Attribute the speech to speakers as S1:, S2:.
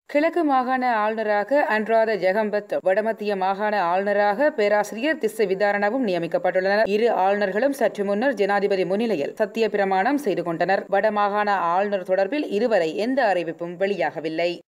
S1: கிழக்கு மாகாண ஆளுநராக அன்றாத ஜெகம்பத், வடமத்திய மாகாண ஆளுநராக பேராசிரியர் திஸ்ஸ விதாரணவும் நியமிக்கப்பட்டுள்ளனர். இரு ஆளுநர்களும் சற்று முன்னர் ஜனாதிபதி முன்னிலையில் சத்திய பிரமாணம் செய்து கொண்டனர். வடமாகாண ஆளுநர் தொடர்பில் இதுவரை எந்த அறிவிப்பும் வெளியாகவில்லை.